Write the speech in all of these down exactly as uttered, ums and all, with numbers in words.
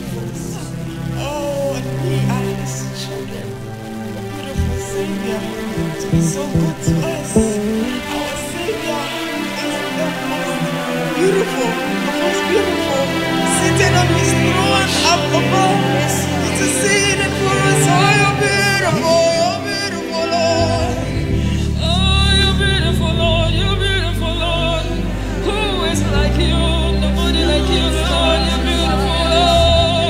Oh, and we are His children. Beautiful Savior, to be so good to us. Our Savior is the most beautiful, the most beautiful, seated on His throne up above. It is seated for us. Oh, you're beautiful, you're beautiful, Lord. Oh, you're beautiful, Lord. You're beautiful, Lord. Who is like you? Nobody like you, Lord. You're beautiful, Lord.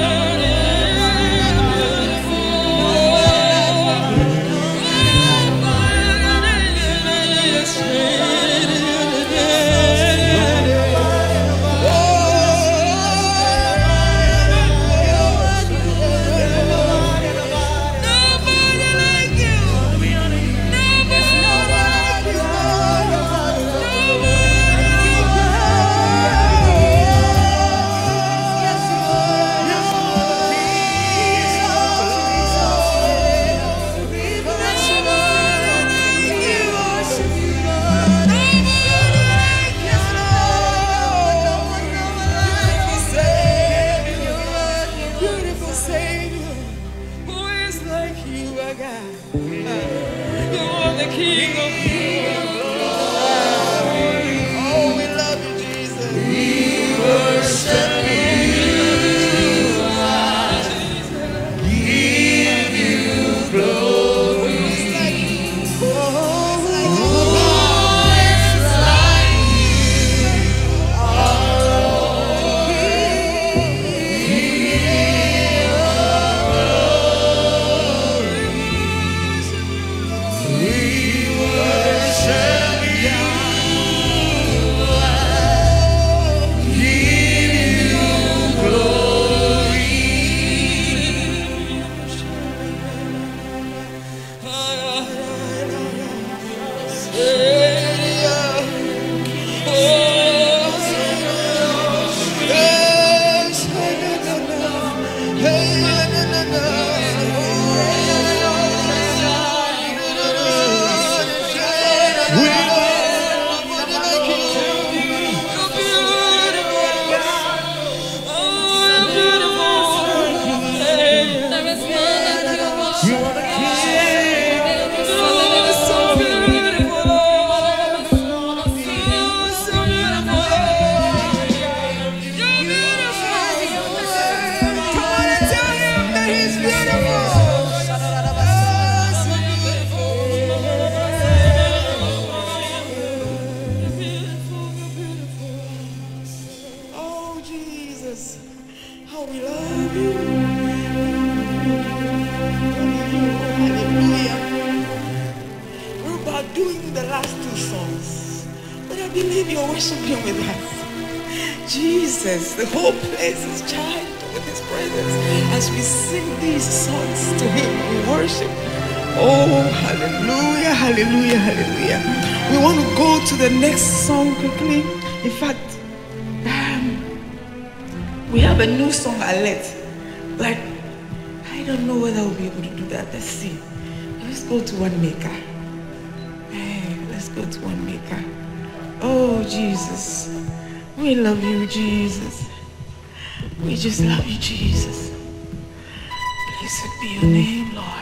The whole place is charged with His presence as we sing these songs to Him. We worship. Oh, hallelujah, hallelujah, hallelujah. We want to go to the next song quickly. In fact, um, we have a new song, Alert, but I don't know whether we'll be able to do that. Let's see. Let's go to One Maker. Hey, let's go to One Maker. Oh, Jesus. We love you, Jesus. We just love you, Jesus. Blessed be your name, Lord.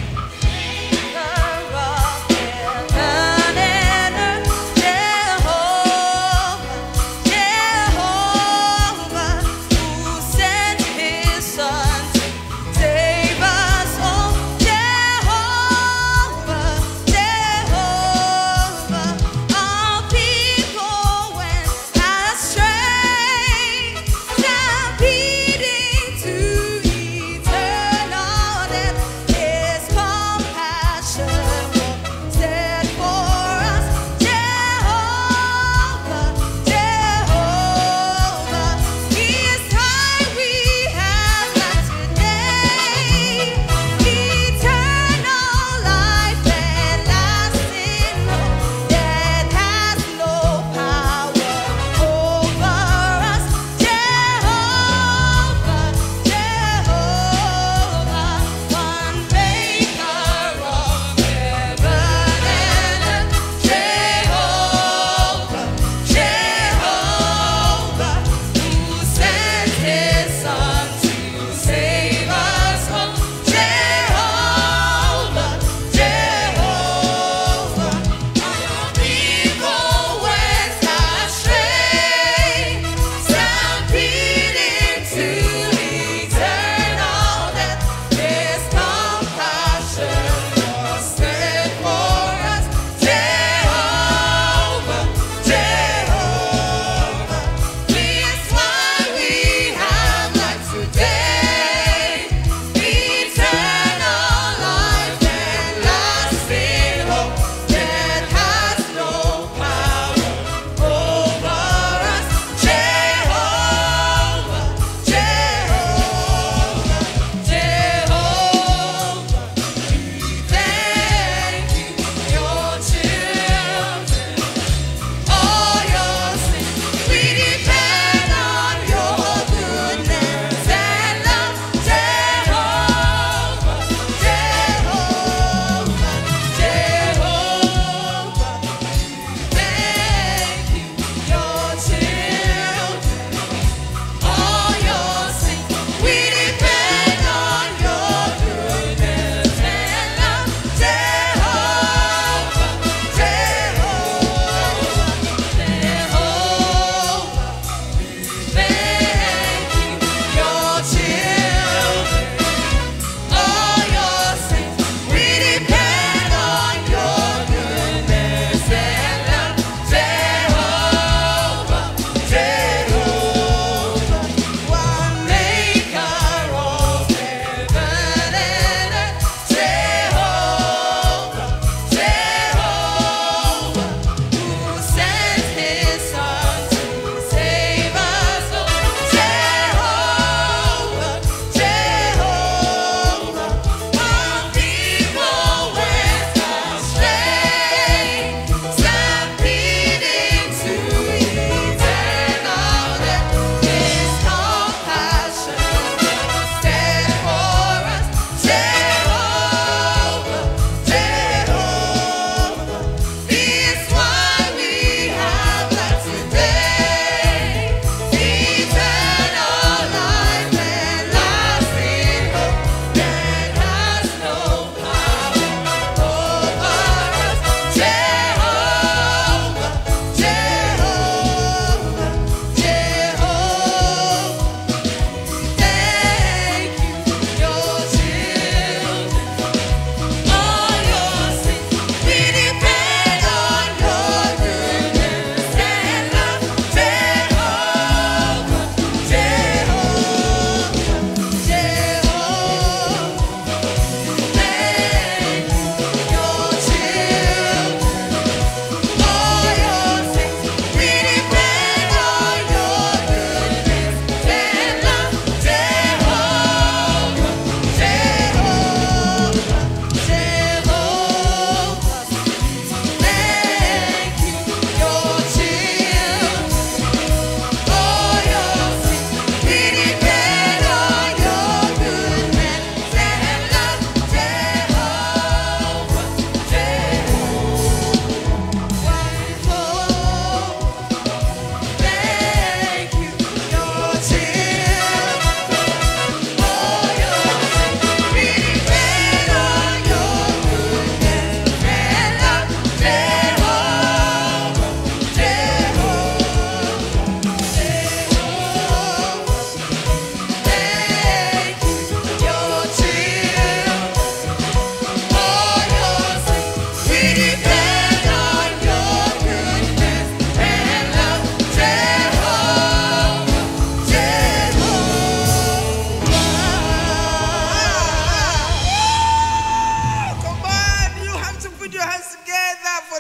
Jehovah.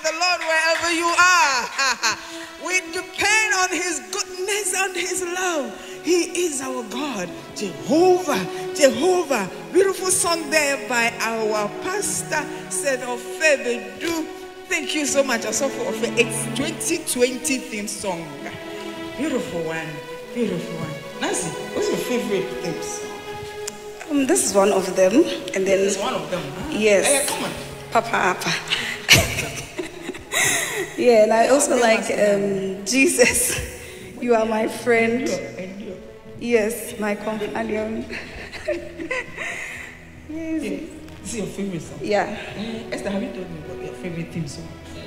the Lord wherever you are. We depend on his goodness and his love. He is our God. Jehovah, Jehovah. Beautiful song there by our pastor, said Ofebedu. Thank you so much, Asofo Ofe. It's twenty twenty theme song. Beautiful one, beautiful one. Nancy, what's your favorite theme song? Um, this is one of them, and then This is one of them. Huh? yes, Hey, come on. Papa Appa. Yeah, and I also like um, Jesus. You are my friend. Endure. Yes, my companion. Yes. This is your favorite song. Yeah. Uh, Esther, have you told me about your favorite theme song?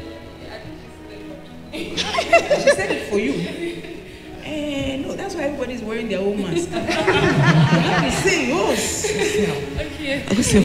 She said it for you. Eh, no, that's why everybody's wearing their own mask. You have to say yours. Okay. What's your